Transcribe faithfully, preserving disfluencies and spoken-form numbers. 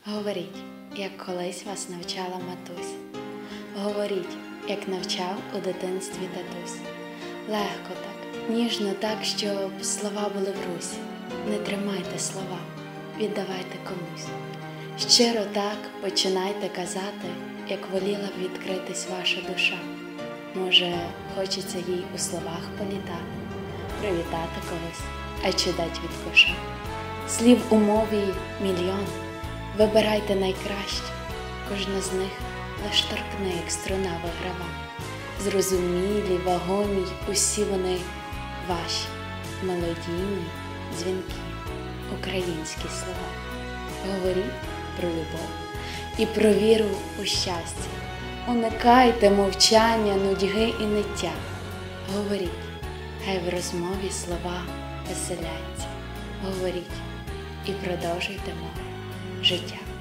Говоріть, як колись вас навчала матусь. Говоріть, як навчав у дитинстві татусь. Легко так, ніжно так, щоб слова були в русі. Не тримайте слова, віддавайте комусь. Щиро так починайте казати, як воліла б відкритись ваша душа. Може, хочеться їй у словах політати, привітати когось, а чи дать від коша. Слів у мові мільйон, вибирайте найкраще, кожна з них лиш торкне, як струна виграва. Зрозумілі, вагомі, усі вони ваші, мелодійні, дзвінки, українські слова. Говоріть про любов і про віру у щастя. Уникайте мовчання, нудьги і ниття. Говоріть, хай в розмові слова веселяться. Говоріть і продовжуйте море життя.